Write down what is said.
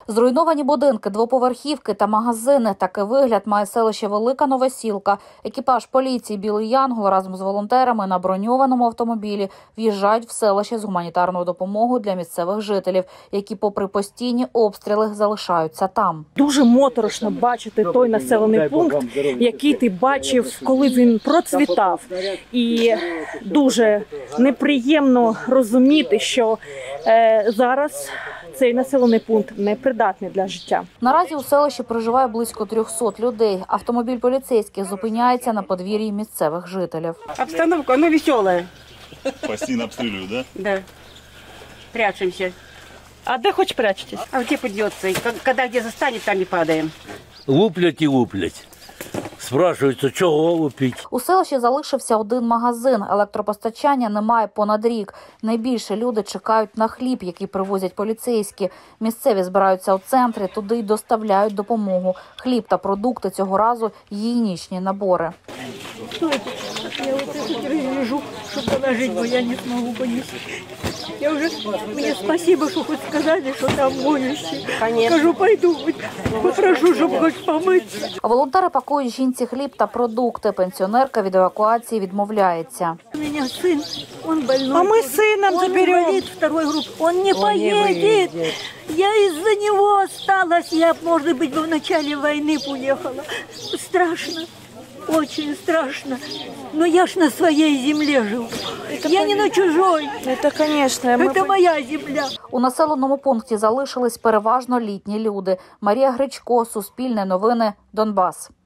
Зруйновані будинки, двоповерхівки та магазини. Такий вигляд має селище Велика Новосілка. Екіпаж поліції «Білий Янгол» разом з волонтерами на броньованому автомобілі в'їжджають в селище з гуманітарною допомогою для місцевих жителів, які попри постійні обстріли залишаються там. Дуже моторошно бачити той населений пункт, який ти бачив, коли він процвітав. І дуже неприємно розуміти, що зараз цей населений пункт непридатний для життя. Наразі у селищі проживає близько 300 людей. Автомобіль поліцейських зупиняється на подвір'ї місцевих жителів. Обстановка, весела. Постійно обстрілюють, да? Да. Прячемся. А де хоч прячетесь? А где придется? Когда где застанет, там и падаем. Луплять і луплять. Спрашуються, чого лупить. У селищі залишився один магазин. Електропостачання немає понад рік. Найбільше люди чекають на хліб, який привозять поліцейські. Місцеві збираються у центрі, туди й доставляють допомогу. Хліб та продукти цього разу – гігієнічні набори. Я вот это держу, чтобы положить, но я не смогу понести. Я уже, мне спасибо, что хоть сказали, что там моющие. Скажу, пойду, попрошу, чтобы хоть помыться. Волонтери пакують жінці хліб та продукти. Пенсіонерка від евакуації відмовляється. У меня сын, он больной. А мы с сыном он заберем. инвалид второй группы. Он не поедет. Я из-за него осталась. Я, может быть, в начале войны уехала. Страшно. Очень страшно. Но я ж на своей земле живу. Я не на чужой. Це, звісно. Это моя земля. У населеному пункті залишились переважно літні люди. Марія Гречко, Суспільне новини, Донбас.